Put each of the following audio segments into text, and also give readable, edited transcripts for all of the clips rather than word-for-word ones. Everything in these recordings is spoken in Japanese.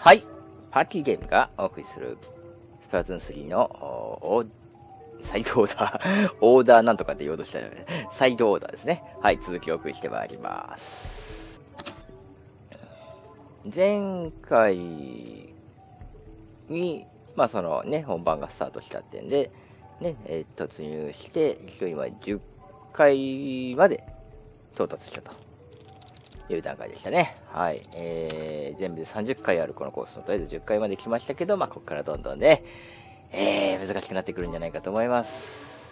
はい。パーティーゲームがお送りするスプラトゥーン3のサイドオーダー、オーダーなんとかって言おうとしたよね。サイドオーダーですね。はい、続きをお送りしてまいります。前回に、まあそのね、本番がスタートした点で、ね、突入して、勢いは10回まで到達したという段階でしたね。はい。全部で30回あるこのコースのとりあえず10回まで来ましたけど、まあここからどんどんね、難しくなってくるんじゃないかと思います。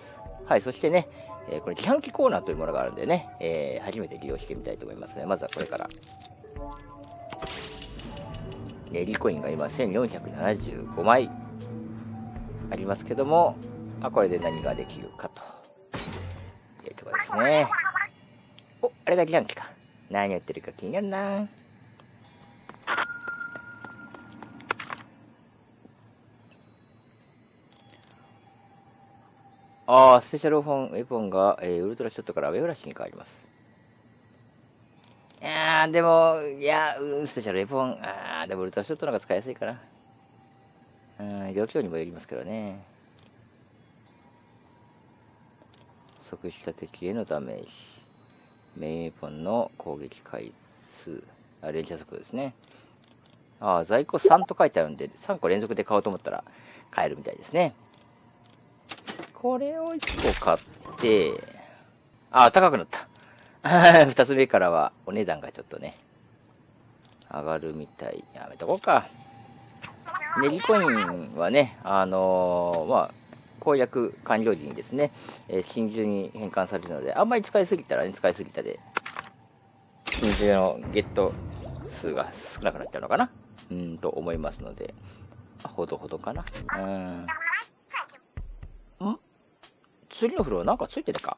はい、そしてね、これ自販機コーナーというものがあるんでね、初めて利用してみたいと思いますね。まずはこれから。リコインが今1475枚ありますけども、まあ、これで何ができるかというところですね。お、あれが自販機か。何を言ってるか気になるな。スペシャルウェポンが、ウルトラショットからウェブラッシュに変わります。でも、スペシャルウェポン、でもウルトラショットの方が使いやすいかな。状況にもよりますけどね。即した敵へのダメージ。メインウェポンの攻撃回数。連射速度ですね。在庫3と書いてあるんで、3個連続で買おうと思ったら買えるみたいですね。これを1個買って、高くなった。2つ目からはお値段がちょっとね、上がるみたい。やめとこうか。ネギコインはね、攻略完了時にですね、真珠に変換されるので、あんまり使いすぎたらね、使いすぎたで、真珠のゲット数が少なくなっちゃうのかなと思いますので、ほどほどかな。次のフロアなんかついてるか。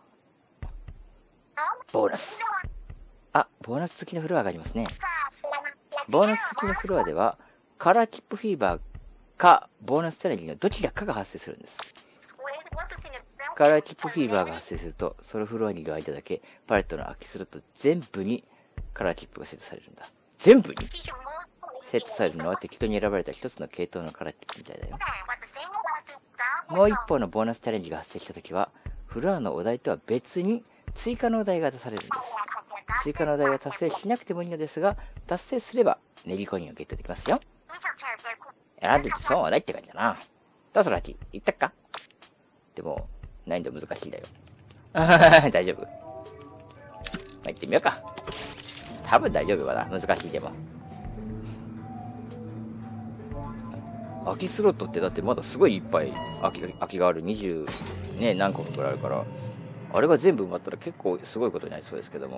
ボーナス。ボーナス付きのフロアがありますね。ボーナス付きのフロアでは、カラーチップフィーバーか、ボーナスチャレンジのどちらかが発生するんです。カラーチップフィーバーが発生すると、そのフロアにいる間だけ、パレットの空きスロット全部にカラーチップがセットされるんだ。全部にセットされるのは適当に選ばれた一つの系統のカラーチップみたいだよ。もう一方のボーナスチャレンジが発生したときは、フロアのお題とは別に追加のお題が出されるんです。追加のお題は達成しなくてもいいのですが、達成すればネギコインをゲットできますよ。そうはないって感じだな。どうする8いったっか。でも、難易度難しいんだよ。大丈夫。行ってみようか。多分大丈夫かな。難しいでも。空きスロットってだってまだすごいいっぱい空きがある。20ね、何個かくらいあるから、あれが全部埋まったら結構すごいことになりそうですけども。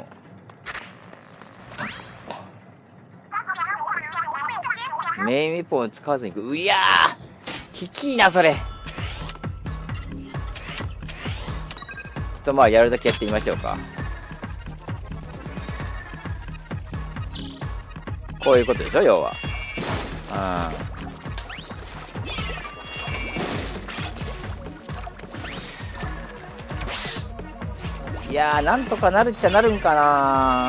メインウェポンを使わずにいやーききいなそれ。ちょっとまあやるだけやってみましょうか。こういうことでしょ要は。いやーなんとかなるっちゃなるんかな。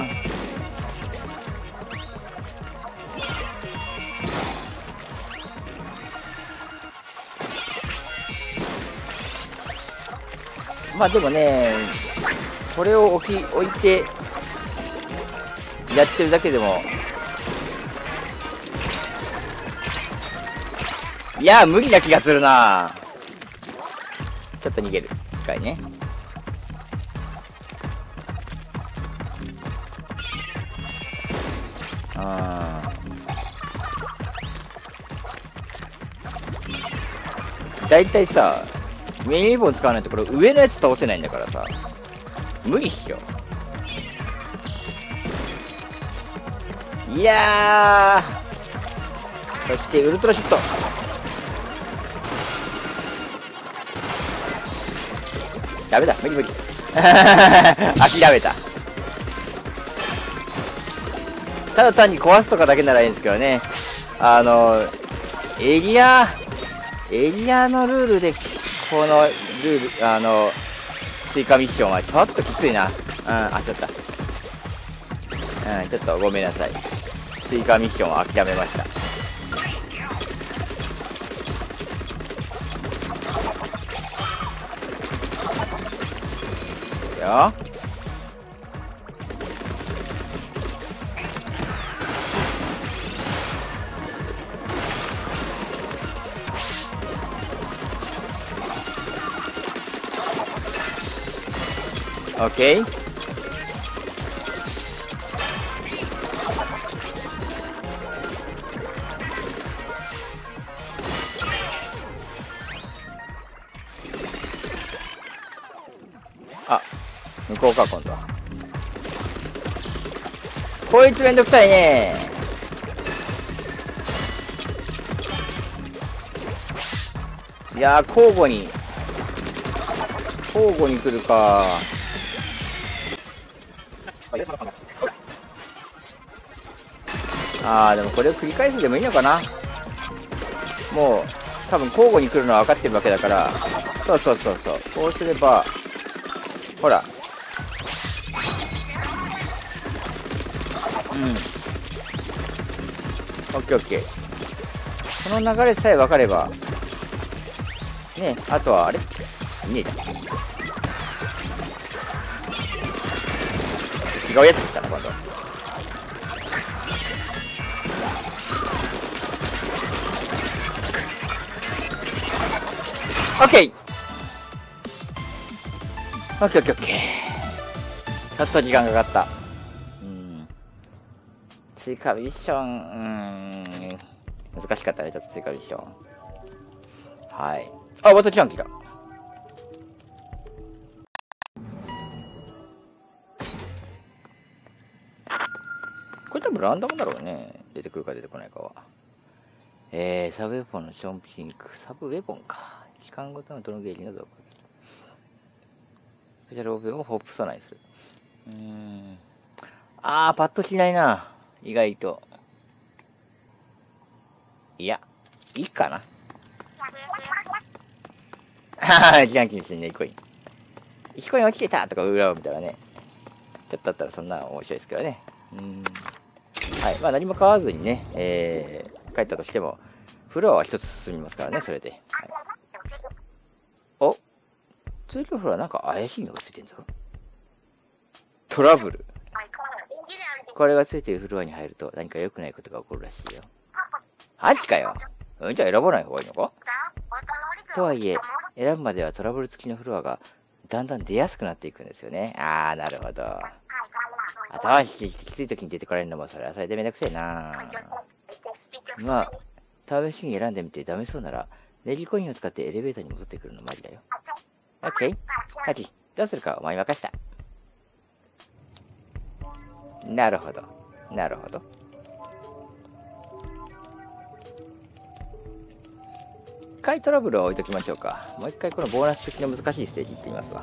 まあでもね、これを置いてやってるだけでも、いやー無理な気がするな。ちょっと逃げる一回ね。だいたいさ、メインウェポン使わないとこれ上のやつ倒せないんだからさ、無理っしょ。いやー、そしてウルトラショット。ダメだ、無理諦めた。ただ単に壊すとかだけならいいんですけどね、エリアのルールでこのルール追加ミッションはちょっときついな。ちょっとごめんなさい。追加ミッションを諦めました。 すよ。オッケー。あ、向こうか今度は。こいつめんどくさいね。いやー、交互に来るか。あー、でもこれを繰り返すでもいいのかな。もう多分交互に来るのは分かってるわけだから、そうそうそうそう、こうすればほら、うん、オッケーオッケー。この流れさえ分かればね。あとはあれいねえじゃん。違うやつ来たな今度。オッケーオッケーオッケーオッケー。ちょっと時間かかった。追加ミッション、難しかったね、ちょっと追加ミッション。はい。あ、またチャンキだ。これ多分ランダムだろうね。出てくるか出てこないかは。サブウェポンのションピンク。サブウェポンか。期間ごとのドローゲージの増加。スペシャルオープンをホップソナにする。パッとしないな。意外と。いや、いいかな。はは、ジャンキーしてんね、1コイン。1コイン落ちてたとか裏を見たらね。ちょっとあったらそんな面白いですけどね。はい。まあ何も買わずにね、帰ったとしても、フロアは一つ進みますからね、それで。はい、お、通常フロアなんか怪しいのがついてんぞ。トラブル。これがついてるフロアに入ると何か良くないことが起こるらしいよ。マジかよ。じゃあ選ばない方がいいのか？とはいえ、選ぶまではトラブル付きのフロアがだんだん出やすくなっていくんですよね。なるほど。頭きつい時に出てこられるのもそれはそれでめんどくせえな。まあ、試しに選んでみてダメそうなら、ネギコインを使ってエレベーターに戻ってくるのもありだよ。オッケー。ハチ、どうするかお前に任した。なるほど。なるほど。一回トラブルを置いときましょうか。もう一回このボーナス付きの難しいステージ行ってみますわ。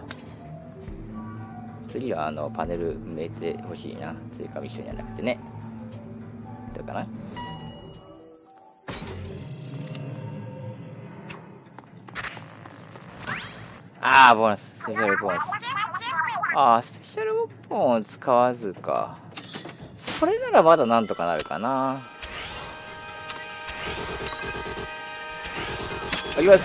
次はパネル埋めてほしいな。追加ミッションじゃなくてね。どうかな。ボーナス。スペシャルボーナス。スペシャルボーンを使わずか。それならまだなんとかなるかな。いきます。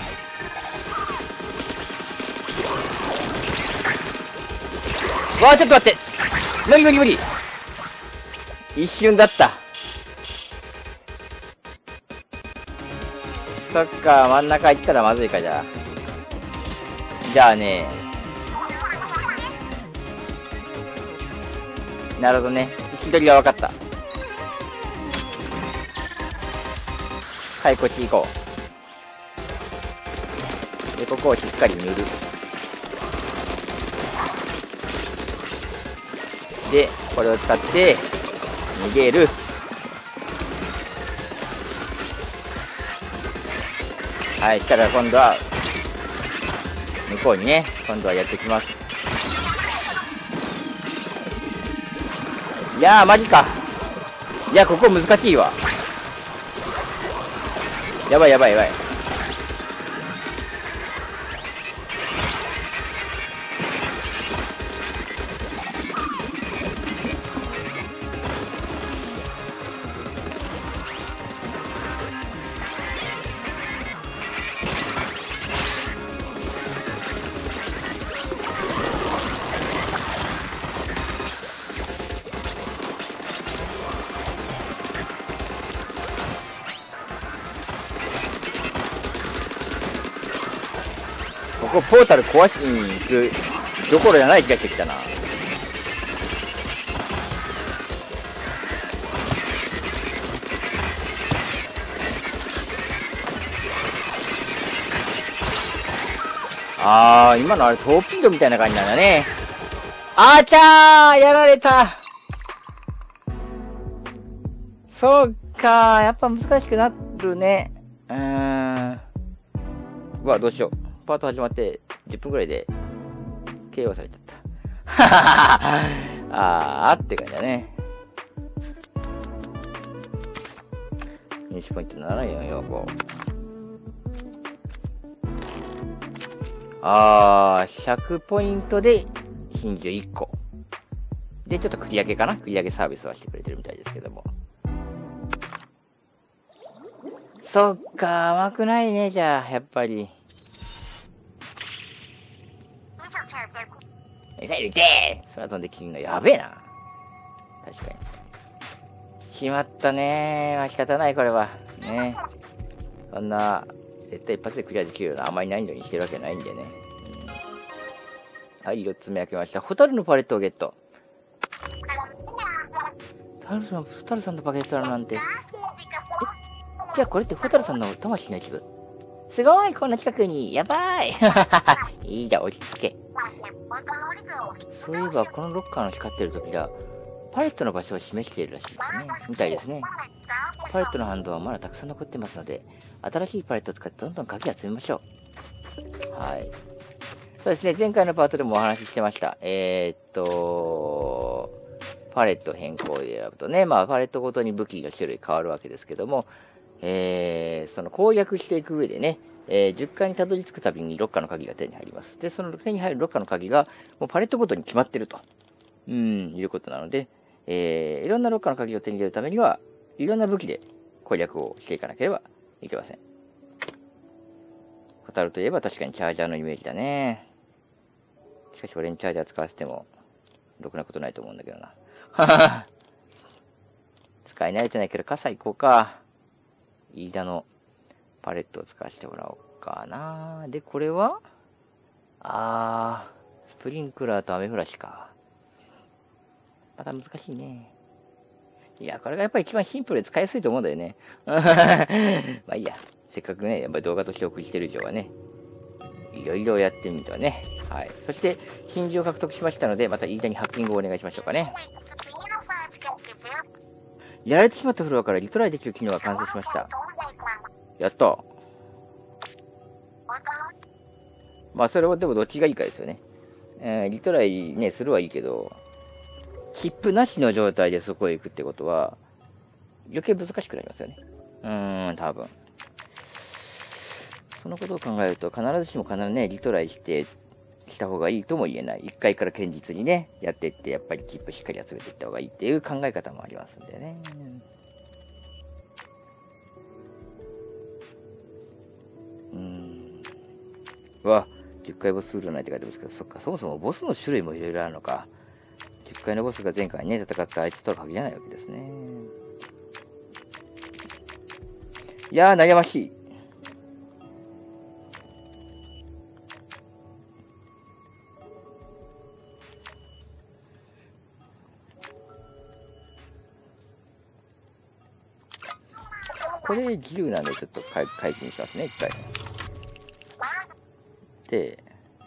わあ、ちょっと待って。無理無理無理。一瞬だった。そっか、真ん中行ったらまずいか、じゃあ。じゃあね。なるほどね。位置取りは分かった。はい、こっち行こう。で、ここをしっかり塗る。で、これを使って逃げる。はい、したら今度は向こうにね、今度はやってきます。いやー、マジか。いや、ここ難しいわ。やばいやばいやばい。 構ポータル壊しに行くどころじゃない気がしてきたな。今のあれトーピードみたいな感じなんだね。あちゃーやられた。そうか、やっぱ難しくなるね。うわ、どうしよう。パート始まって10分くらいで KO されちゃった。って感じだね。入手ポイント7445。100ポイントで真珠1個。で、ちょっと繰り上げかな？繰り上げサービスはしてくれてるみたいですけども。そっか、甘くないね、じゃあ、やっぱり。ミサイル撃てー！空飛んで切るのやべえな。確かに。しまったねー。まあ仕方ない、これは。ね。そんな、絶対一発でクリアできるような甘い難易度にしてるわけないんでね。はい、4つ目開けました。ホタルのパレットをゲット。ホタルさんのパレットなんて。じゃあこれってホタルさんの魂の一部？すごい、こんな近くに。やばい。いいだ、落ち着け。そういえば、このロッカーの光ってる扉、パレットの場所を示しているらしいですね。みたいですね。パレットのハンドはまだたくさん残ってますので、新しいパレットを使ってどんどん鍵を集めましょう。はい。そうですね、前回のパートでもお話ししてました。パレット変更で選ぶとね、まあ、パレットごとに武器の種類変わるわけですけども、その攻略していく上でね、10階にたどり着くたびにロッカーの鍵が手に入ります。で、その手に入るロッカーの鍵が、もうパレットごとに決まってると。いうことなので、いろんなロッカーの鍵を手に入れるためには、いろんな武器で攻略をしていかなければいけません。ホタルといえば確かにチャージャーのイメージだね。しかし俺にチャージャー使わせても、ろくなことないと思うんだけどな。使い慣れてないけど傘行こうか。飯田のパレットを使わせてもらおうかな。で、これはスプリンクラーとアメフラシか。また難しいね。いや、これがやっぱり一番シンプルで使いやすいと思うんだよね。まあいいや。せっかくね、やっぱり動画として送りしてる以上はね、いろいろやってみてはね。はい。そして、真珠を獲得しましたので、また飯田にハッキングをお願いしましょうかね。やられてしまったフロアからリトライできる機能が完成しました。やった。まあ、それはでもどっちがいいかですよね。リトライね、するはいいけど、切符なしの状態でそこへ行くってことは、余計難しくなりますよね。多分。そのことを考えると、必ずしもね、リトライした方がいいとも言えない。1回から堅実にね、やっていって、やっぱり切符しっかり集めていった方がいいっていう考え方もありますんでね。うわ、10回ボスウルないって書いてますけど、そっか、そもそもボスの種類もいろいろあるのか。10回のボスが前回ね、戦ったあいつとは限らないわけですね。いやー、悩ましい。これ自由なんでちょっと開始にしますね、一回。で、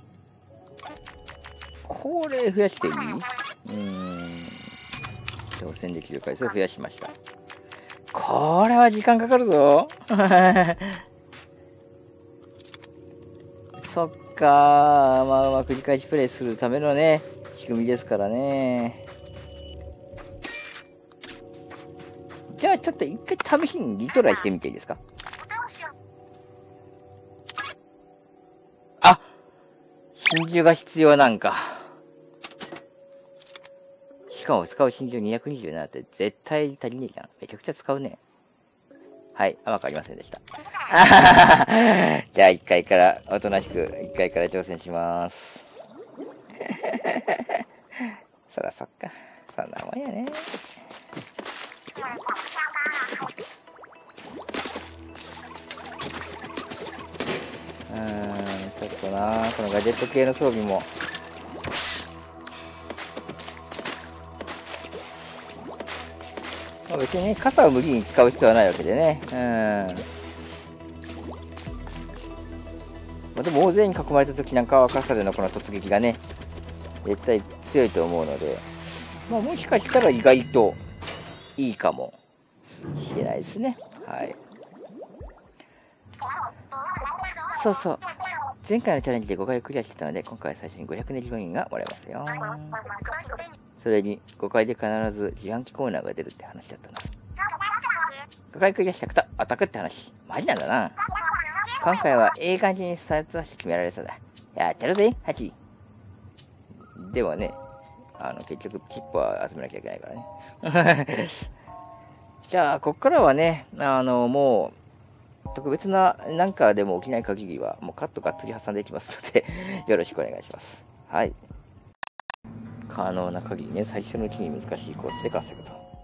これ増やしていい？挑戦できる回数を増やしました。これは時間かかるぞ。そっかー。まあ繰り返しプレイするためのね、仕組みですからね。じゃあちょっと一回試しにリトライしてみていいですか？あ、真珠が必要なんか。しかも使う真珠227って絶対足りねえじゃん。めちゃくちゃ使うね。はい、甘くありませんでした。じゃあ1回から、おとなしく1回から挑戦します。そらそっか。そんなもんやね。 とな、このガジェット系の装備も。まあ、別にね、傘を無理に使う必要はないわけでね。まあ、でも大勢に囲まれた時なんかは傘でのこの突撃がね、絶対強いと思うので、まあ、もしかしたら意外といいかもしれないですね。はい。そうそう。前回のチャレンジで5回クリアしてたので、今回は最初に500ネギコインがもらえますよ。それに、5回で必ず自販機コーナーが出るって話だったな。5回クリアした方、アタックって話。マジなんだな。今回はいい感じにスタートダッシュ決められそうだ。やってるぜ、ハチ。ではね、結局、チップは集めなきゃいけないからね。じゃあ、こっからはね、もう、特別ななんかでも起きない限りは、もうカットがっつり挟んでいきますので、よろしくお願いします。はい。可能な限りね、最初のうちに難しいコースで稼ぐと。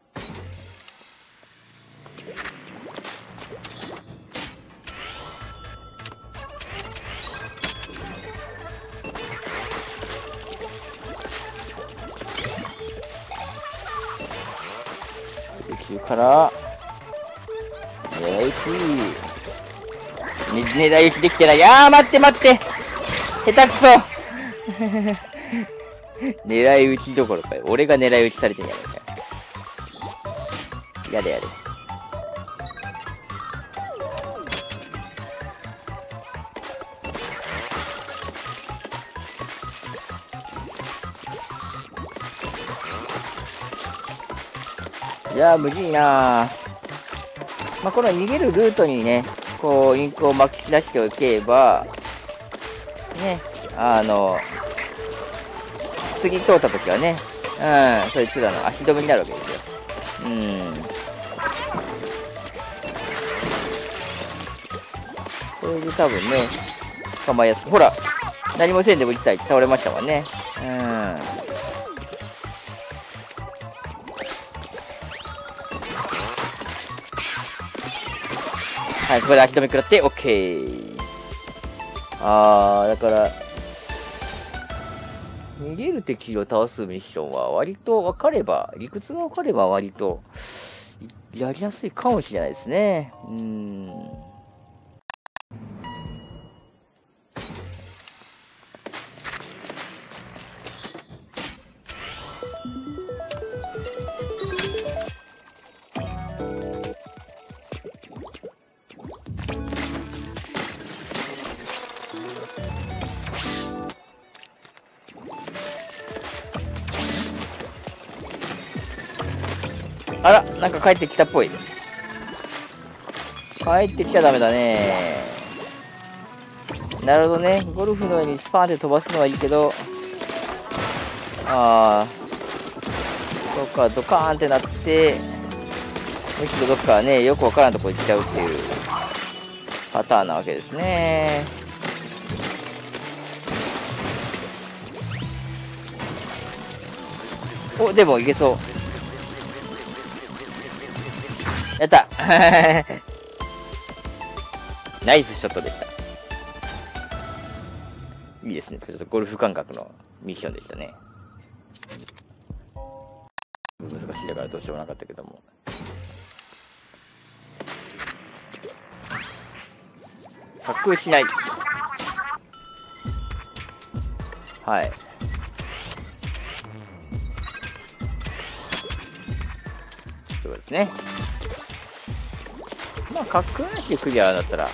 中から、狙い撃ち。狙い撃ちできてない。待って待って下手くそ狙い撃ちどころかよ。俺が狙い撃ちされてんやろかよ。やれやれ。いやー、無事いなー。まあ、この逃げるルートにね、こう、インクを巻き出しておけば、ね、次通った時はね、そいつらの足止めになるわけですよ。これで多分ね、構いやすく、ほら、何もせんでも一体倒れましたもんね。はい、ここで足止め食らって、OK。だから、逃げる敵を倒すミッションは割と分かれば、理屈が分かれば割と、やりやすいかもしれないですね。あら、なんか帰ってきたっぽい。帰ってきちゃダメだね。なるほどね。ゴルフのようにスパーンって飛ばすのはいいけど、どっかドカーンってなって、むしろどっかね、よくわからんとこ行っちゃうっていうパターンなわけですね。お、でもいけそう。やったナイスショットでした。いいですね。ちょっとゴルフ感覚のミッションでしたね。難しいだからどうしようもなかったけども。滑空しない。はい。そうですね。まあ、滑空なしでクリアだったら、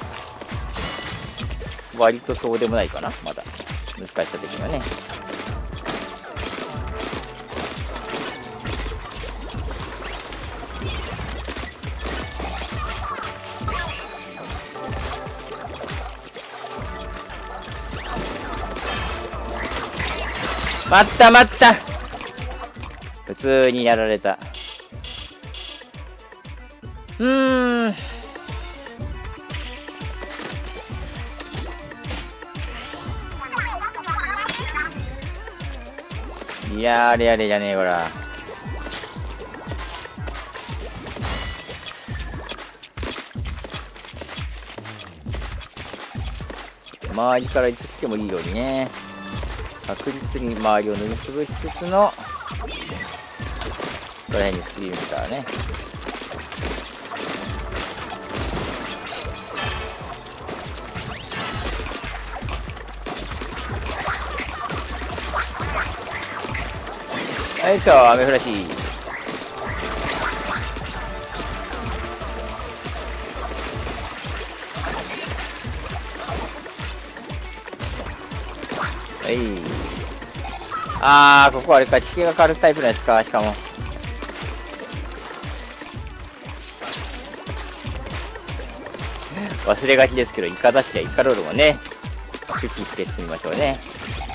割とそうでもないかな、まだ。難しさ的にはね。待った待った、普通にやられた。いやー、あれあれじゃねえ、ほら。 周りからいつ来てもいいようにね、確実に周りを塗りつぶしつつの、この辺にスクリーンからね。はいと、雨降らし。はい。ここあれか、地形が変わるタイプのやつか、しかも。忘れがちですけど、イカダッシュやイカロールもね、駆使して進みましょうね。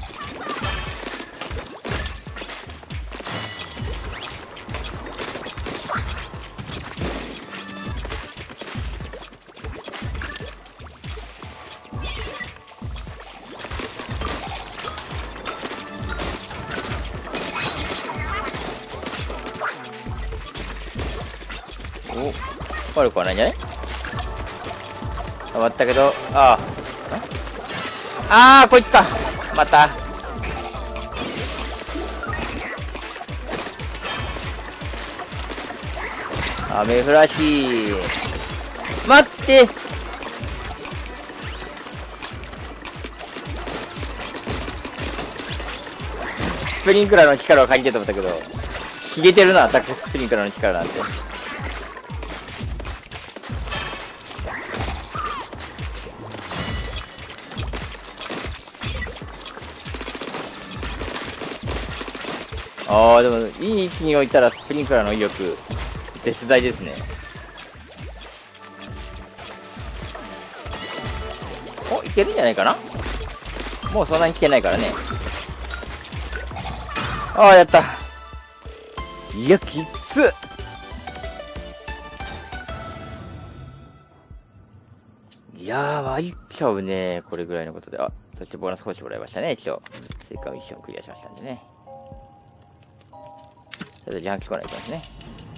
お、悪くはないんじゃない？終わったけど、こいつか。また。雨降らしい。待って。スプリンクラーの力を借りてと思ったけど、ひげてるな、アタックスプリンクラーの力なんて。でも、いい位置に置いたらスプリンクラーの威力、絶大ですね。いけるんじゃないかな？もうそんなに来てないからね。やった。いや、きつっ。いやー、参っちゃうね。これぐらいのことで。そしてボーナス報酬もらいましたね。一応、追加ミッションクリアしましたんでね。それで自販機来ないとですね。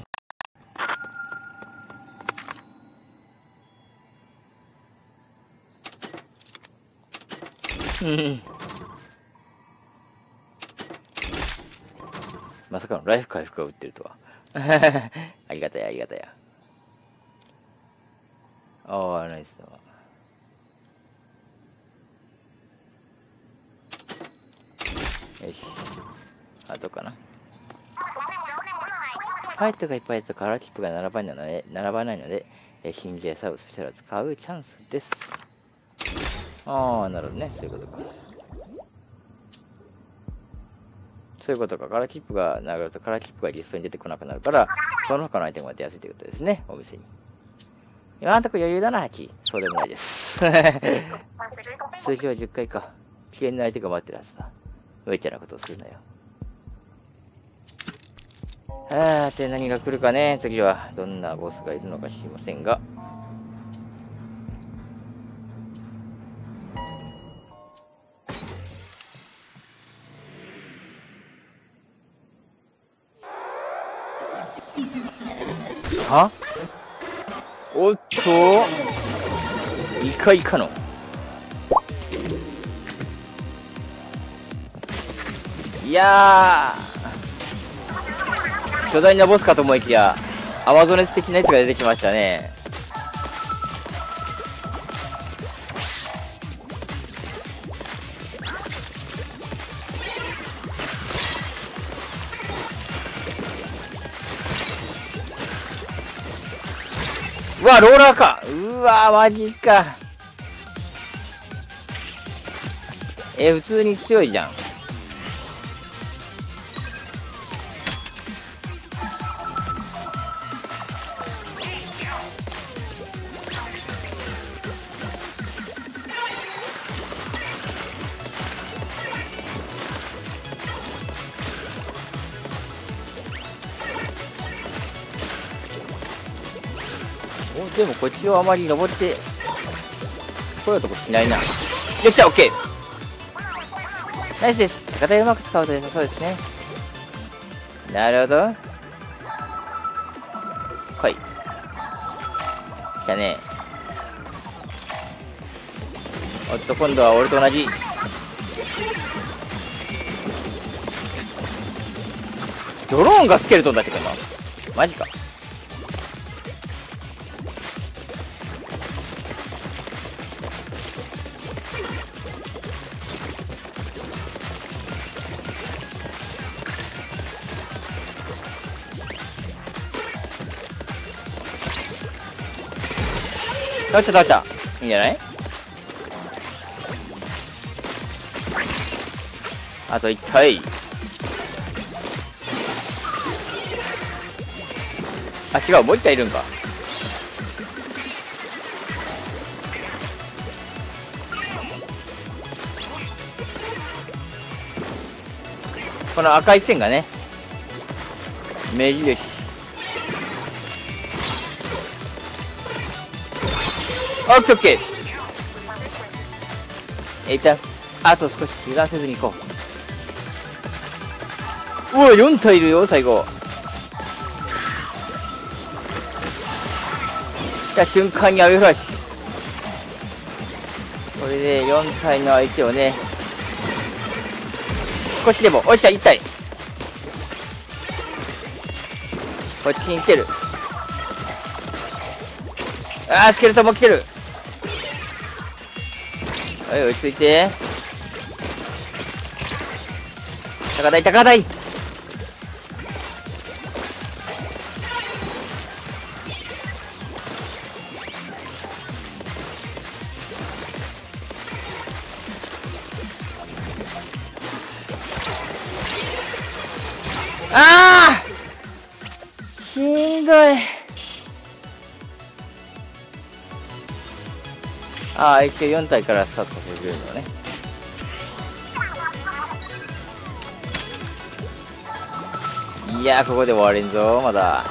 まさかのライフ回復が売ってるとは。ありがたや、ありがたや。ナイスだわ。よし。どうかな。ファイトがいっぱいだとカラーキップが並ばないので、新人サブスペシャルを使うチャンスです。なるほどね。そういうことか。そういうことか。カラーキップが流れるとカラーキップがリストに出てこなくなるから、その他のアイテムが出やすいということですね。お店に。今のところ余裕だな、8。そうでもないです。数字は10回か。危険な相手が待ってるはずだ。無茶なことをするなよ。で、何が来るかね。次はどんなボスがいるのか知りませんが。おっと、イカイカの。いやー、巨大なボスかと思いきや、アマゾネス的なやつが出てきましたね。うわ、ローラーか。うわ、マジか。普通に強いじゃん。でもこっちをあまり登ってこういうとこしないな。よっしゃ、オッケー。ナイスです。高台をうまく使うと良さそうですね。なるほど。来い。来たね。 おっと、今度は俺と同じ。ドローンがスケルトンだってくんのマジか。倒した倒した。いいんじゃない？あと1体。あ、違う、もう1体いるんか。この赤い線がね、目印。オッケーオッケー。一旦あと少し油断せずに行こう。うわ、4体いるよ最後。来た瞬間にアベフラッシュ。これで4体の相手をね、少しでも落ちた。1体こっちに来てる。あー、スケルトンも来てる。はい、落ち着いて。高台高台。あー、しんどい。ああ、一応4体からスタートさせてくれるのね。いやー、ここで終われんぞまだ。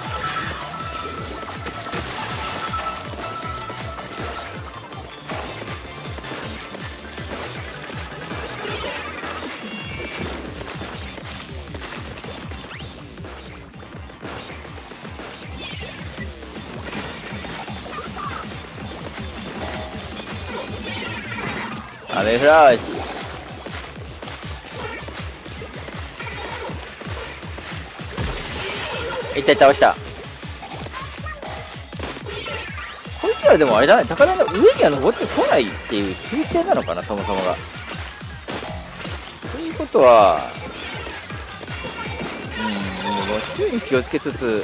アメフラッシュ。一体倒した。こいつらでもあれだね、高台の上には登ってこないっていう習性なのかな、そもそもが。ということは、もう周囲に気をつけつつ、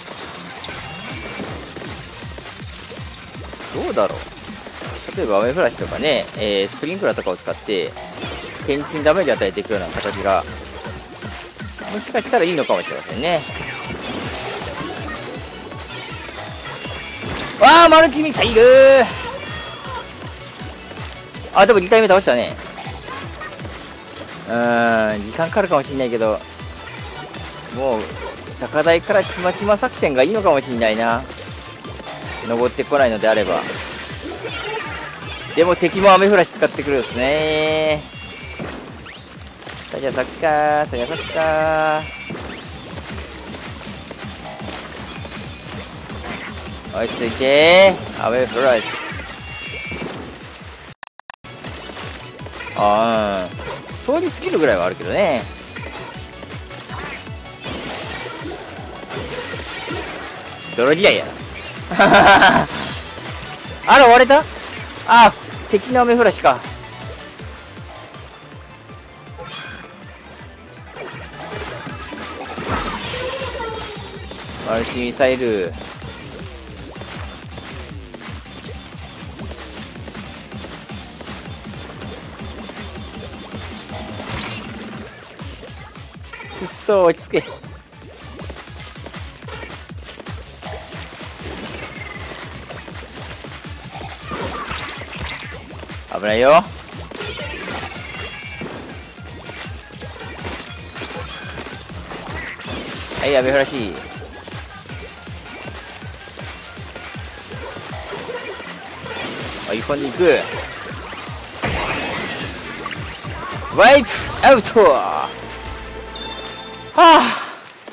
どうだろう。例えばアメフラッシュとかね、スプリンクラーとかを使って検知にダメージ与えていくような形がもしかしたらいいのかもしれませんね。わあ、マルチミサイル。あ、でも2体目倒したね。時間かかるかもしんないけど、もう高台からちまちま作戦がいいのかもしんないな、登ってこないのであれば。でも敵もアメフラシ使ってくるんですね。さあ、じゃあさっきかー、さあさっきかー。落ち着いてー、アメフラシ。あー、通り過ぎるぐらいはあるけどね。泥試合やな。あら、割れた。あ、敵のアメフラシか。マルチミサイル。くっそー、落ち着け。危ないよ。はい、アメフラシ。追い込んでいく。ワイプアウト。はあ、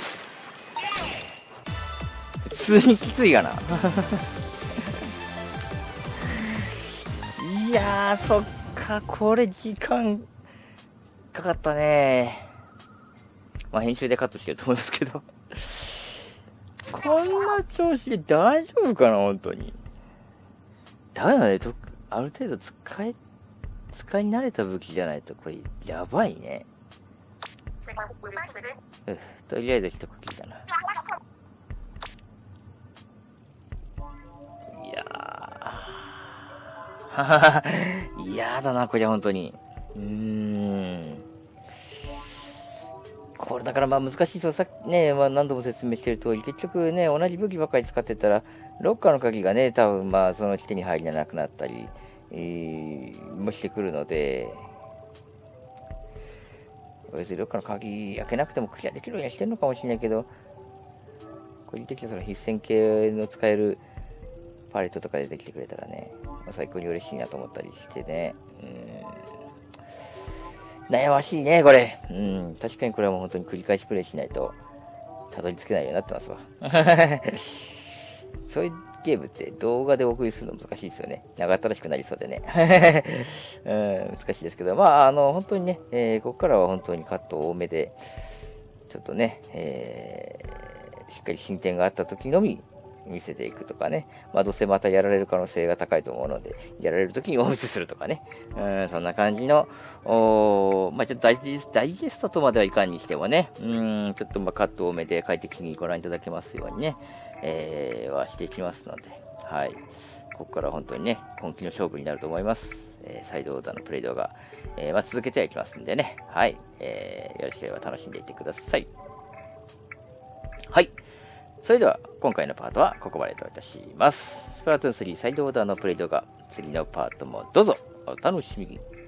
普通にきついかな。いやー、そっや、これ時間かかったね。まあ編集でカットしてると思いますけど。こんな調子で大丈夫かな、本当に。ダメだね。ある程度使い慣れた武器じゃないと、これ、やばいね。とりあえず一呼吸だな。いやー。嫌だな、これは本当に。これだからまあ難しいとさっきね、まあ何度も説明している通り、結局ね、同じ武器ばっかり使ってたら、ロッカーの鍵がね、多分まあそのうち手に入らなくなったり、もしてくるので、別にロッカーの鍵開けなくてもクリアできるようにはしてるのかもしれないけど、個人的にはその必戦系の使えるパレットとかでできてくれたらね、最高に嬉しいなと思ったりしてね。悩ましいね、これ。確かにこれはもう本当に繰り返しプレイしないと、たどり着けないようになってますわ。そういうゲームって動画でお送りするの難しいですよね。長ったらしくなりそうでね。難しいですけど、まあ、本当にね、ここからは本当にカット多めで、ちょっとね、しっかり進展があった時のみ、見せていくとかね。まあ、どうせまたやられる可能性が高いと思うので、やられるときにお見せするとかね。そんな感じの、まあ、ちょっとダイジェストとまではいかんにしてもね、ちょっとまあカット多めで快適にご覧いただけますようにね、はしていきますので、はい。ここから本当にね、本気の勝負になると思います。サイドオーダーのプレイ動画、まあ、続けてはいきますんでね、はい。よろしければ楽しんでいってください。はい。それでは、今回のパートはここまでといたします。スプラトゥーン3サイドオーダーのプレイ動画、次のパートもどうぞお楽しみに。